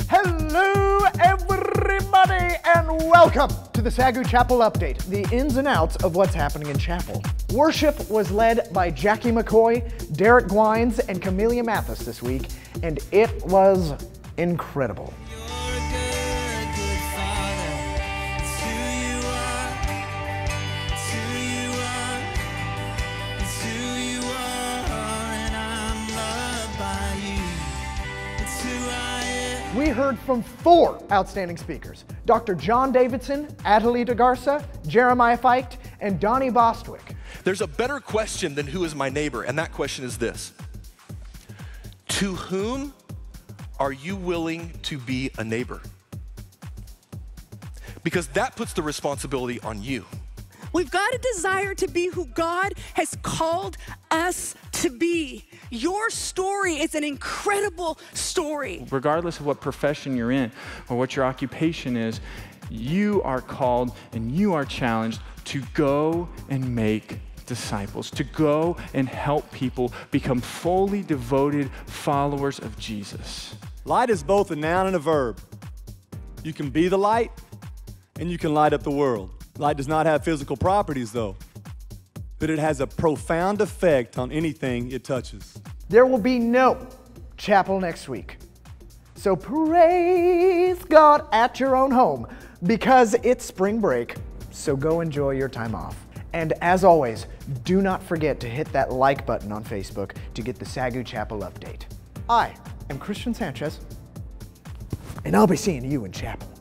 Hello, everybody, and welcome to the Sagu Chapel Update, the ins and outs of what's happening in chapel. Worship was led by Jackie McCoy, Derek Gwines, and Camelia Mathis this week, and it was incredible. We heard from 4 outstanding speakers: Dr. John Davidson, Atalie DeGarza, Jeremiah Feicht, and Donnie Bostwick. There's a better question than who is my neighbor, and that question is this: to whom are you willing to be a neighbor? Because that puts the responsibility on you. We've got a desire to be who God has called us to be. Your story is an incredible story. Regardless of what profession you're in or what your occupation is, you are called and you are challenged to go and make disciples, to go and help people become fully devoted followers of Jesus. Light is both a noun and a verb. You can be the light and you can light up the world. Light does not have physical properties though, but it has a profound effect on anything it touches. There will be no chapel next week. So praise God at your own home, because it's spring break, so go enjoy your time off. And as always, do not forget to hit that like button on Facebook to get the Sagu Chapel update. I am Christian Sanchez, and I'll be seeing you in chapel.